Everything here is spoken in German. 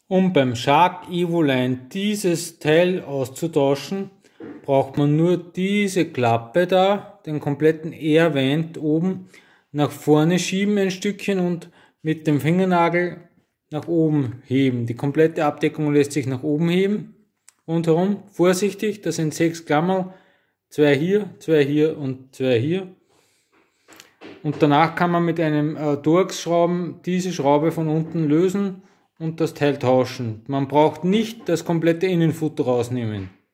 Um beim Shark Evoline dieses Teil auszutauschen, braucht man nur diese Klappe da, den kompletten Air Vent oben nach vorne schieben ein Stückchen und mit dem Fingernagel nach oben heben. Die komplette Abdeckung lässt sich nach oben heben. Rundherum, vorsichtig, das sind 6 Klammer, 2 hier und 2 hier. Und danach kann man mit einem Torx-Schrauben diese Schraube von unten lösen und das Teil tauschen. Man braucht nicht das komplette Innenfutter rausnehmen.